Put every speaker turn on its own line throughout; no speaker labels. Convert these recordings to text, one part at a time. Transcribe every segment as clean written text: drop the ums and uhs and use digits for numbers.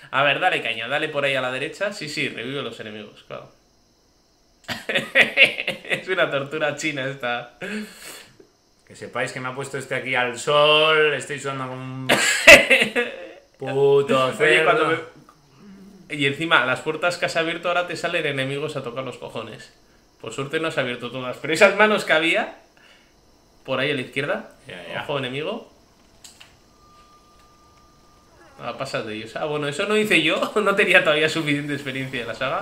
A ver, dale caña, dale por ahí a la derecha. Sí, sí, revive los enemigos, claro. Es una tortura china esta.
Que sepáis que me ha puesto este aquí al sol. Estoy sudando como un puto
Oye, cuando
cerdo.
Y encima, las puertas que has abierto ahora te salen enemigos a tocar los cojones. Por suerte no has abierto todas. Pero esas manos que había, por ahí a la izquierda,
Ya.
ojo enemigo. Ah, pasas de ellos. Ah, bueno, eso no hice yo. No tenía todavía suficiente experiencia en la saga.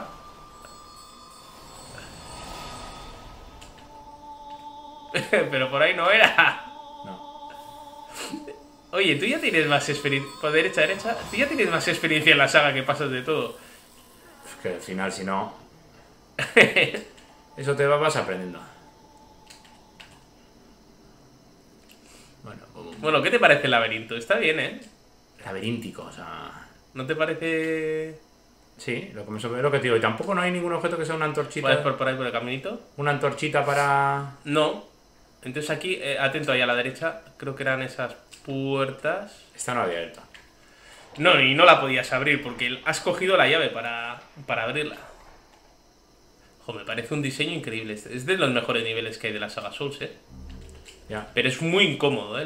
Pero por ahí no era.
No.
Oye, tú ya tienes más experiencia. Por derecha, derecha. Tú ya tienes más experiencia en la saga que pasas de todo.
Es que al final, si no. Eso te vas aprendiendo. Bueno,
Bueno, ¿qué te parece el laberinto? Está bien, ¿eh?
laberíntico, o sea.
¿No te parece...?
Sí, lo que te digo. Y tampoco no hay ningún objeto que sea una antorchita.
¿Puedes por ahí por el caminito?
Una antorchita para.
No. Entonces aquí, atento ahí a la derecha, creo que eran esas puertas.
Esta no había abierta.
No, y no la podías abrir porque has cogido la llave para abrirla. Jo, me parece un diseño increíble. Es de los mejores niveles que hay de la saga Souls, ¿eh?
Ya.
Pero es muy incómodo, ¿eh?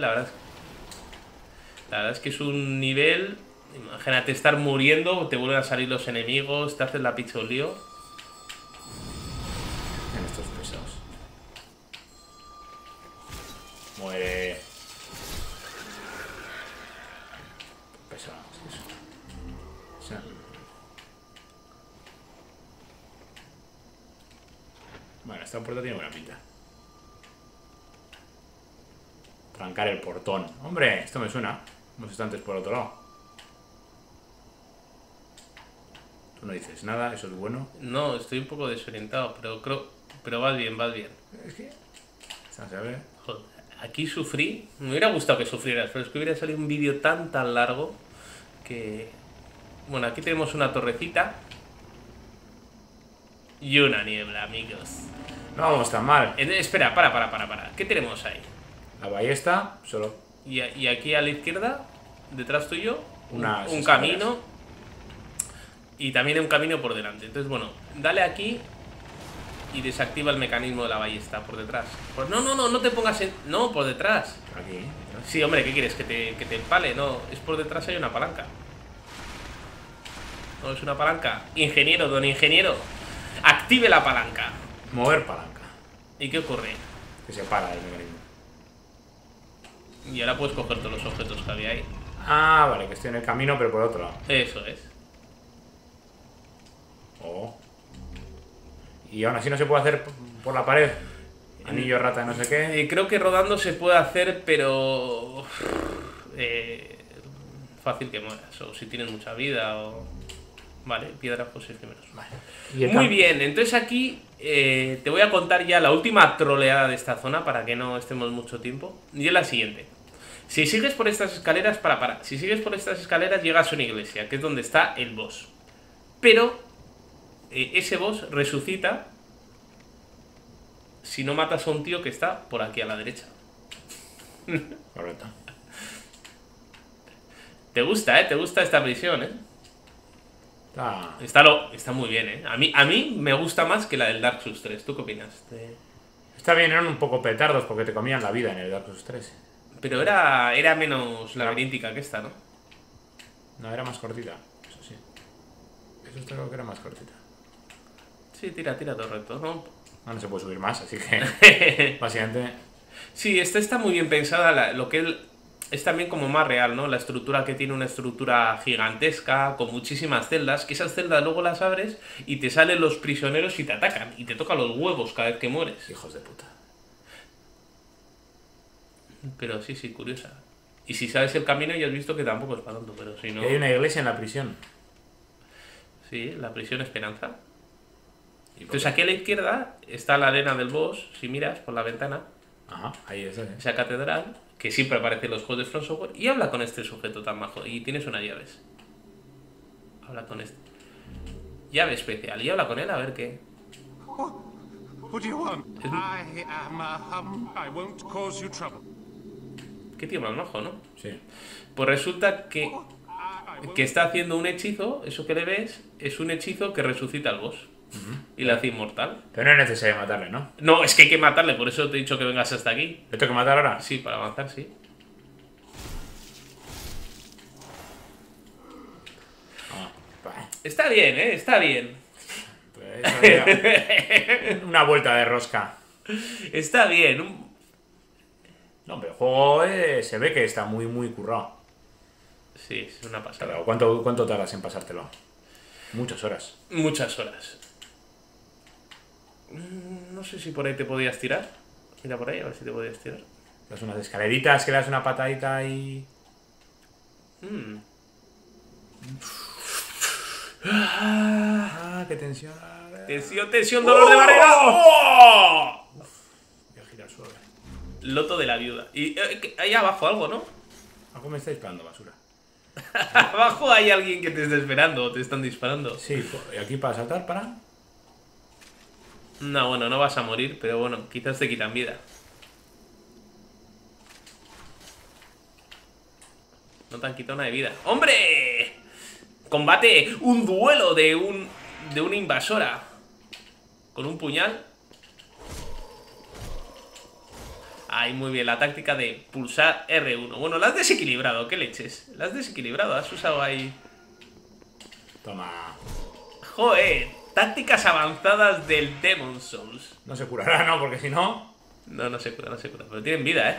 La verdad es que es un nivel... Imagínate estar muriendo, te vuelven a salir los enemigos, te haces la picha un lío.
En estos pesados. Muere. Pesado, es eso. O sea. Bueno, esta puerta tiene buena pinta. Trancar el portón. Hombre, esto me suena. Hemos estado antes por otro lado. Tú no dices nada, eso es bueno.
No, estoy un poco desorientado, pero vas bien, vas bien.
Es que. Se ve.
Joder, aquí sufrí. Me hubiera gustado que sufrieras, pero es que hubiera salido un vídeo tan largo que... Bueno, aquí tenemos una torrecita. Y una niebla, amigos.
No vamos tan mal.
Espera, para. ¿Qué tenemos ahí?
La ballesta, solo.
Y aquí a la izquierda, detrás tuyo,
Unas
un
escaleras.
camino. Y también un camino por delante. Entonces, bueno, dale aquí y desactiva el mecanismo de la ballesta por detrás. Pues no te pongas en... No, por detrás.
Aquí.
Sí, hombre, ¿qué quieres? Que te empale. No, es por detrás, hay una palanca. No, es una palanca. Ingeniero, don ingeniero, active la palanca.
Mover palanca.
¿Y qué ocurre?
Que se para el mecanismo.
Y ahora puedes coger todos los objetos que había ahí.
Ah, vale, que estoy en el camino, pero por otro lado.
Eso es.
Oh. Y aún así no se puede hacer por la pared. Anillo rata, no sé qué.
Creo que rodando se puede hacer, pero... fácil que mueras. O si tienes mucha vida, o... Vale, piedra pues efímeros.
Vale. Y el
Muy bien, entonces aquí te voy a contar ya la última troleada de esta zona para que no estemos mucho tiempo. Y es la siguiente. Si sigues por estas escaleras, para. Si sigues por estas escaleras llegas a una iglesia, que es donde está el boss. Pero ese boss resucita si no matas a un tío que está por aquí a la derecha.
Correcto.
Te gusta, ¿eh? Te gusta esta prisión, ¿eh? Está muy bien, ¿eh? A mí me gusta más que la del Dark Souls 3. ¿Tú qué opinas?
Está bien, eran un poco petardos porque te comían la vida en el Dark Souls 3.
Pero era menos laberíntica que esta, ¿no?
No, era más cortita, eso sí. Eso está claro que era más cortita.
Sí, tira todo recto, ¿no?
No se puede subir más, así que básicamente...
Sí, esta está muy bien pensada. Lo que es también como más real, ¿no? La estructura que tiene una estructura gigantesca, con muchísimas celdas, que esas celdas luego las abres y te salen los prisioneros y te atacan. Y te tocan los huevos cada vez que mueres.
Hijos de puta.
Pero sí, curiosa. Y si sabes el camino ya has visto que tampoco es para tanto, pero si no...
Y hay una iglesia en la prisión.
Sí, la prisión Esperanza. Entonces aquí a la izquierda está la arena del boss, si miras por la ventana.
Ajá, ahí es.
Esa catedral, que siempre aparece en los juegos de From Software, y habla con este sujeto tan majo. Y tienes unas llaves. Habla con este. Llave especial. Y habla con él a ver qué.
What do you want? I won't cause you trouble.
Qué tío más majo, ¿no?
Sí.
Pues resulta que que está haciendo un hechizo, eso que le ves, es un hechizo que resucita al boss. Y le hace inmortal.
Pero no es necesario matarle, ¿no?
No, es que hay que matarle, por eso te he dicho que vengas hasta aquí.
¿Le tengo que matar ahora?
Sí, para avanzar, sí. Está bien, está bien.
Pues eso ya. Una vuelta de rosca.
Está bien.
No, pero el juego se ve que está muy, muy currado.
Sí, es una pasada.
Pero ¿cuánto tardas en pasártelo? Muchas horas.
Muchas horas. No sé si por ahí te podías tirar. Mira por ahí, a ver si te podías tirar.
Das unas escaleritas, que le das una patadita y... qué tensión.
Tensión, dolor de barriga. ¡Oh!
Voy a girar suave.
Loto de la viuda. Y ahí abajo algo, ¿no?
Algo me está disparando basura.
Abajo hay alguien que te está esperando o te están disparando.
Sí, y aquí para saltar, para...
No, bueno, no vas a morir, pero bueno, quizás te quitan vida. No te han quitado una de vida. ¡Hombre! Combate, un duelo de una invasora. Con un puñal. Ay, muy bien, la táctica de pulsar R1. Bueno, la has desequilibrado, ¿qué leches? La has desequilibrado, has usado ahí...
Toma.
Joder, tácticas avanzadas del Demon Souls.
No se curará, ¿no? Porque si no...
No se cura, pero tienen vida,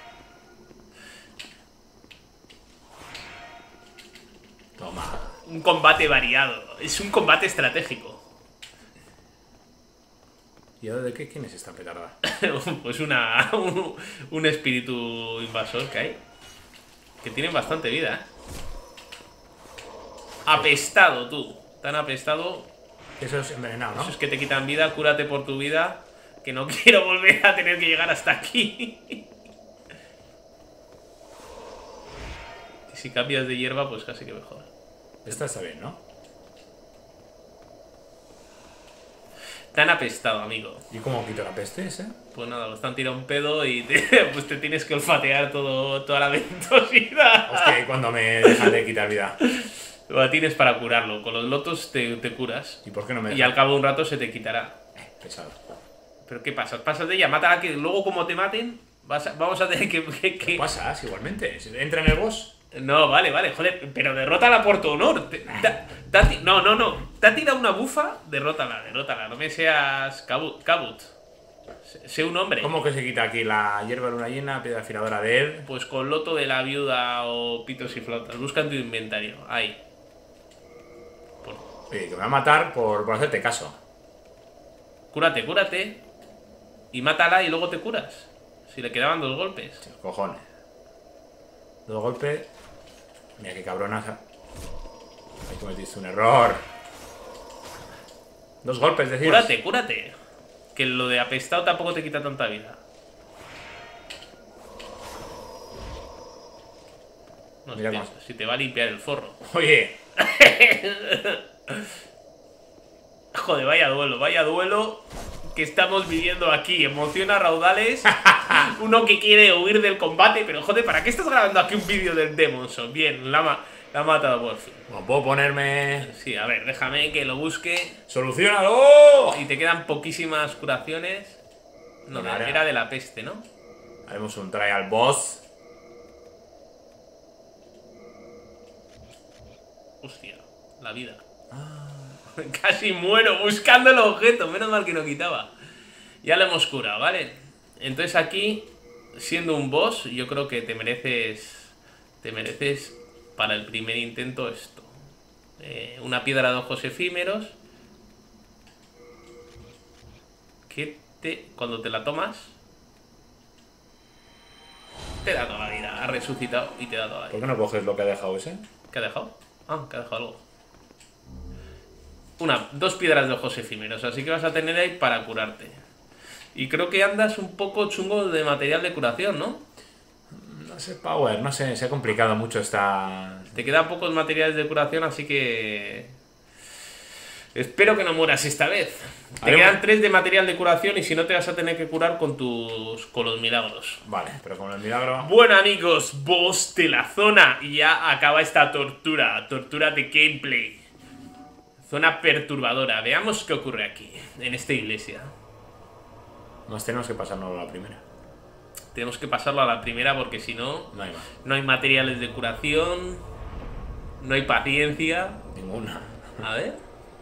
Toma.
Un combate variado, es un combate estratégico.
¿Y ahora de qué? ¿Quién es esta petarda?
Pues un espíritu invasor que hay. Que tienen bastante vida, Apestado, tú. Tan apestado.
Eso es envenenado, ¿no?
Eso es que te quitan vida, cúrate por tu vida. Que no quiero volver a tener que llegar hasta aquí. Y si cambias de hierba, pues casi que mejor.
Esta está bien, ¿no?
Tan apestado, amigo.
¿Y cómo quito la peste ese?
Pues nada, pues te han tirado un pedo y pues te tienes que olfatear toda la ventosidad.
Hostia, ¿y cuando me dejan de quitar vida?
Lo tienes para curarlo. Con los lotos te curas.
¿Y por qué no me dejan?
Y al cabo de un rato se te quitará.
Pesado.
¿Pero qué pasas? Pasas de ella, mátala, que luego como te maten, vamos a tener que...
¿Qué pasas igualmente? ¿Entra en el boss?
No, vale, joder, pero derrótala por tu honor. No. Te ha tirado una bufa, derrótala. No me seas cabut. Sé un hombre.
¿Cómo que se quita aquí la hierba luna llena, piedra afiladora de él?
Pues con loto de la viuda o pitos y flautas. Busca en tu inventario. Ahí.
Oye, que me va a matar por hacerte caso.
Cúrate. Y mátala y luego te curas. Si le quedaban 2 golpes.
Sí, cojones. 2 golpes. Mira qué cabronaza. Ahí cometiste un error. 2 golpes, decías.
Cúrate. Que lo de apestado tampoco te quita tanta vida. No,
Mira
si te va a limpiar el forro.
Oye.
Joder, vaya duelo que estamos viviendo aquí. Emociona raudales. Uno que quiere huir del combate. Pero joder, ¿para qué estás grabando aquí un vídeo del Demon Souls? Bien, la ha matado por fin.
No puedo ponerme...
Sí, a ver, déjame que lo busque.
¡Solucionalo!
Y te quedan poquísimas curaciones. No,
Vale.
era de la peste, ¿no?
Haremos un trial boss.
Hostia, la vida. Casi muero buscando el objeto. Menos mal que no quitaba. Ya lo hemos curado, ¿vale? Entonces aquí, siendo un boss, yo creo que te mereces para el primer intento esto. Una piedra de ojos efímeros. Que cuando te la tomas, te da toda la vida. Ha resucitado y te da toda la
¿Por
vida.
qué no coges lo que ha dejado ese?
¿Qué ha dejado? Que ha dejado algo. 2 piedras de ojos efímeros, así que vas a tener ahí para curarte. Y creo que andas un poco chungo de material de curación, ¿no?
No sé, Power, no sé, se ha complicado mucho esta...
Te quedan pocos materiales de curación, así que... Espero que no mueras esta vez. Te quedan 3 de material de curación y si no te vas a tener que curar con los milagros.
Vale, pero con el milagro...
Bueno amigos, boss de la zona. Y ya acaba esta tortura. Tortura de gameplay. Zona perturbadora. Veamos qué ocurre aquí, en esta iglesia.
Nos tenemos que pasarnos a la primera.
Tenemos que pasarlo a la primera porque si no...
No hay más.
No hay materiales de curación. No hay paciencia.
Ninguna.
A ver.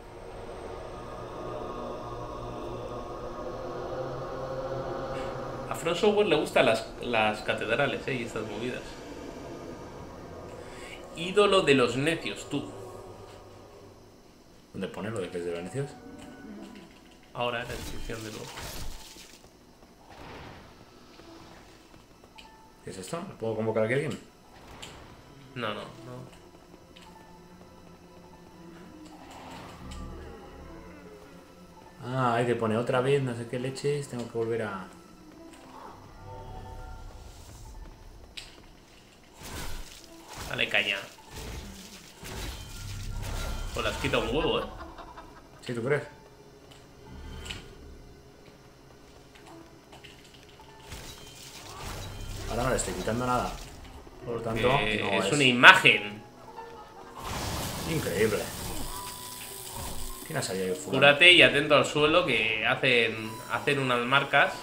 A From Software le gustan las catedrales, y estas movidas. Ídolo de los necios, tú.
¿Dónde pone lo de que es de los necios?
Ahora en la descripción de lo...
¿Qué es esto? ¿Puedo convocar aquí a alguien?
No.
Ah, ahí te pone otra vez, no sé qué leches, tengo que volver a...
Dale caña. Pues las quita un huevo,
¿Sí, tú crees? Ahora no le estoy quitando nada. Por lo tanto, no
es una imagen.
Increíble. ¿Quién ha salido ahí fuera?
Cúrate y atento al suelo que hacen unas marcas.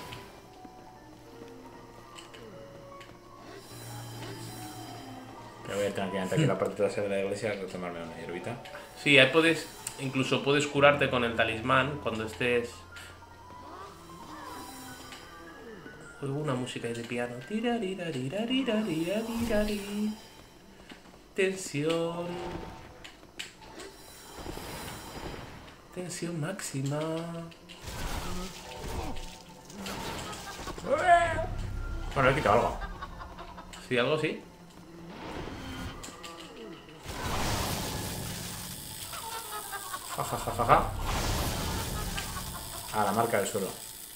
Pero voy a tener que entrar aquí a la parte trasera de la iglesia a tomarme una hierbita.
Sí, ahí incluso puedes curarte con el talismán cuando estés... Oigo una música ahí de piano. Tensión. Tensión máxima.
Bueno, le he quitado algo.
Sí, algo así.
Ja. A la marca del suelo.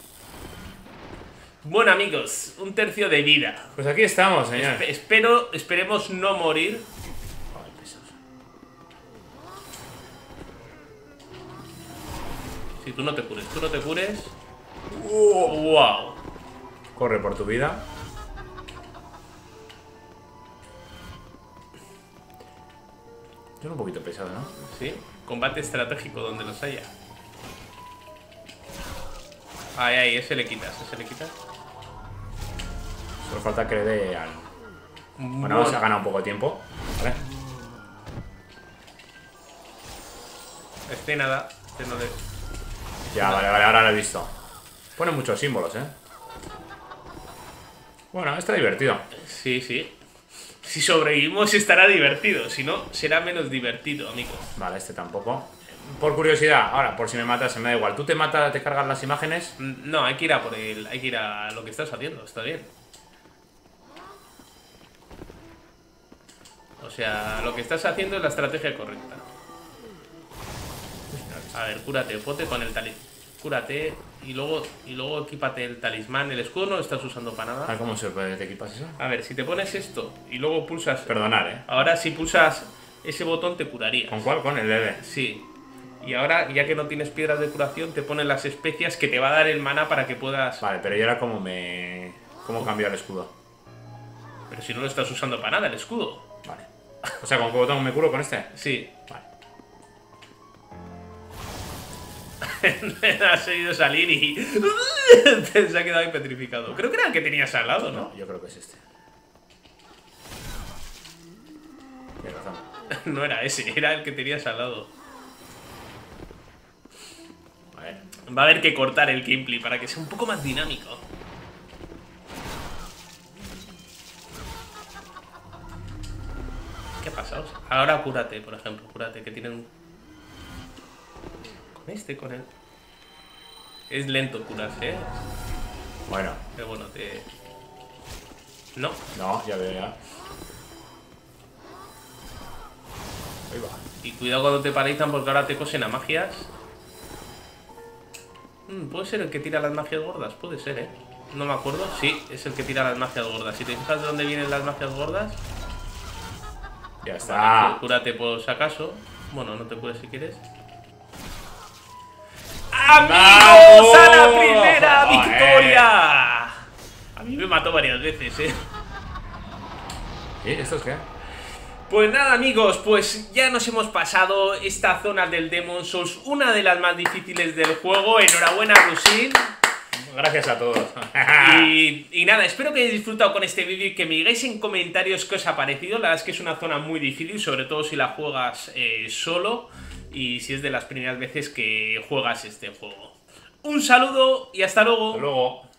Bueno amigos, 1/3 de vida.
Pues aquí estamos, señor.
Esperemos no morir.
Ay, pesados.
Si tú no te cures. Wow.
Corre por tu vida. Es un poquito pesado, ¿no?
Sí, combate estratégico donde los haya. Ay, ese le quitas.
Solo falta que le dé al... Bueno, se ha ganado un poco de tiempo. Vale.
Nada. No le...
Ya, vale, ahora lo he visto. Pone muchos símbolos, ¿eh? Bueno, está divertido.
Sí. Si sobrevivimos estará divertido. Si no, será menos divertido, amigos.
Vale, este tampoco. Por curiosidad, ahora, por si me matas, me da igual. ¿Tú te matas, te cargas las imágenes?
No, hay que ir a por él. Hay que ir a lo que estás haciendo. Está bien. O sea, lo que estás haciendo es la estrategia correcta. A ver, cúrate, ponte con el talismán. Cúrate y luego equípate el talismán. El escudo no lo estás usando para nada.
A ver, ¿cómo se puede te equipas eso?
A ver, si te pones esto y luego pulsas...
Perdonar, ¿eh?
Ahora si pulsas ese botón te curaría.
¿Con cuál? Con el DD.
Sí. Y ahora, ya que no tienes piedras de curación, te ponen las especias que te va a dar el mana para que puedas...
Vale, pero ¿y ahora cómo me... cómo cambio el escudo?
Pero si no lo estás usando para nada, el escudo.
Vale. O sea, ¿con qué botón me curo con este?
Sí.
Vale.
Ha seguido salir y... se ha quedado ahí petrificado. Creo que era el que tenías al lado, ¿no?
No, yo creo que es este. Tienes razón.
No era ese, era el que tenías al lado.
Vale.
Va a haber que cortar el gameplay para que sea un poco más dinámico. ¿Qué ha pasado? Ahora cúrate, por ejemplo. Cúrate, que tienen... Con él. Es lento curarse, ¿eh?
Bueno.
Pero bueno, No.
No, ya veo ya. Ahí va.
Y cuidado cuando te paralizan porque ahora te cosen a magias. Puede ser el que tira las magias gordas, puede ser, ¿eh? No me acuerdo. Sí, es el que tira las magias gordas. Si te fijas de dónde vienen las magias gordas...
Ya está.
Vale, cúrate por si acaso. Bueno, no te cures si quieres. ¡Amigos! ¡A la primera victoria! A mí me mató varias veces,
¿Y esto es qué?
Pues nada, amigos, pues ya nos hemos pasado esta zona del Demon's Souls, una de las más difíciles del juego. Enhorabuena, Rusin.
Gracias a todos.
Y nada, espero que hayáis disfrutado con este vídeo y que me digáis en comentarios qué os ha parecido. La verdad es que es una zona muy difícil, sobre todo si la juegas solo y si es de las primeras veces que juegas este juego. Un saludo y hasta luego.
Hasta luego.